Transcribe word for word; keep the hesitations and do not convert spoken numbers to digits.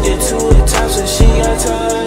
Took it to the top, so she got tired.